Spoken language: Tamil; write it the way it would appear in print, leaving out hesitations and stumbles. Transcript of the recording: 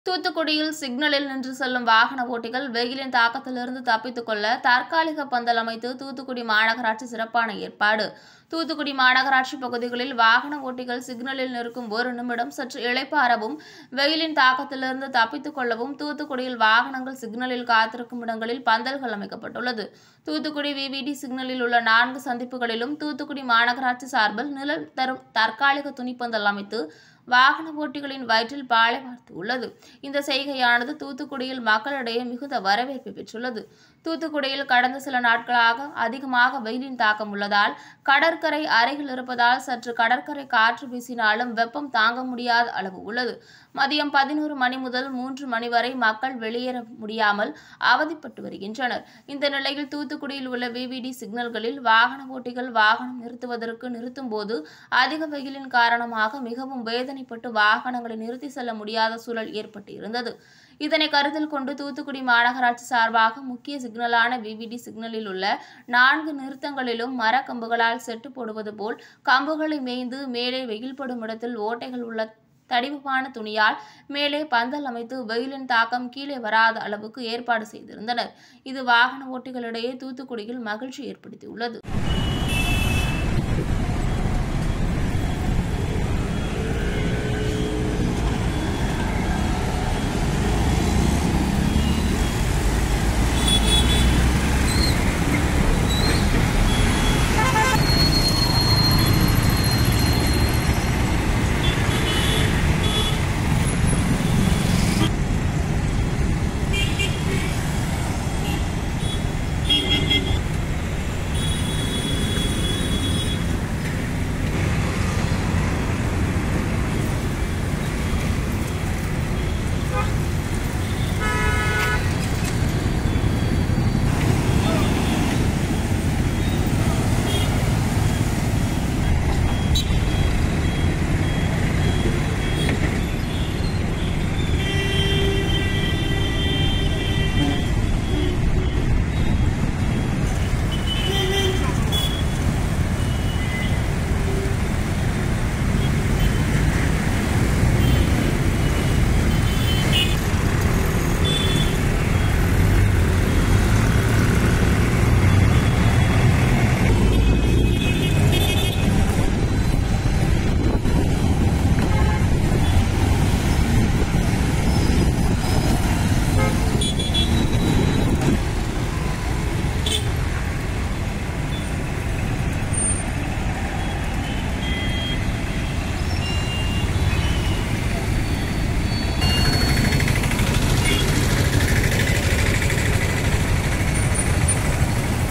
தூத்துக்குடியில் சிக்னலில் நின்று செல்லும் வாகன ஓட்டிகள் வெயிலின் தாக்கத்திலிருந்து தப்பித்துக் கொள்ள தற்காலிக பந்தல் அமைத்து தூத்துக்குடி மாநகராட்சி சிறப்பான ஏற்பாடு. தூத்துக்குடி மாநகராட்சி பகுதிகளில் வாகன ஓட்டிகள் சிக்னலில் நிற்கும் ஒரு நிமிடம் சற்று இளைப்பாறவும், வெயிலின் தாக்கத்திலிருந்து தப்பித்துக் கொள்ளவும் தூத்துக்குடியில் வாகனங்கள் சிக்னலில் காத்திருக்கும் இடங்களில் பந்தல்கள் அமைக்கப்பட்டுள்ளது. தூத்துக்குடி விவிடி சிக்னலில் உள்ள 4 சந்திப்புகளிலும் தூத்துக்குடி மாநகராட்சி சார்பில் நிழல் தரும் தற்காலிக துணிப்பந்தல் அமைத்து வாகன ஓட்டிகளின் வயிற்றில் பாலை வார்த்து உள்ளது. இந்த செய்கையானது தூத்துக்குடியில் மக்களிடையே மிகுந்த வரவேற்பை பெற்றுள்ளது. தூத்துக்குடியில் கடந்த சில நாட்களாக அதிகமாக வெயிலின் தாக்கம் உள்ளதால், கடற்கரை அருகில் இருப்பதால் சற்று கடற்கரை காற்று வீசினாலும் வெப்பம் தாங்க முடியாத அளவு உள்ளது. மதியம் 11 மணி முதல் 3 மணி வரை மக்கள் வெளியேற முடியாமல் அவதிப்பட்டு வருகின்றனர். இந்த நிலையில் தூத்துக்குடியில் உள்ள விவிடி சிக்னல்களில் வாகன ஓட்டிகள் வாகனம் நிறுத்தும் போது அதிக வெயிலின் காரணமாக மிகவும் வேதனைப்பட்டு வாகனங்களை நிறுத்தி செல்ல முடியாத சூழல் ஏற்பட்டு இருந்தது. இதனை கருத்தில் கொண்டு தூத்துக்குடி மாநகராட்சி சார்பாக முக்கிய சிக்னலான விவிடி சிக்னலில் உள்ள 4 நிறுத்தங்களிலும் மரக்கம்புகளால் செட்டு போடுவது போல் கம்புகளை மேய்ந்து மேலே வெயில் படும் இடத்தில் ஓட்டைகள் உள்ள தடிப்பான துணியால் மேலே பந்தல் அமைத்து வெயிலின் தாக்கம் கீழே வராத அளவுக்கு ஏற்பாடு செய்திருந்தனர். இது வாகன ஓட்டிகளிடையே தூத்துக்குடியில் மகிழ்ச்சி ஏற்படுத்தியுள்ளது.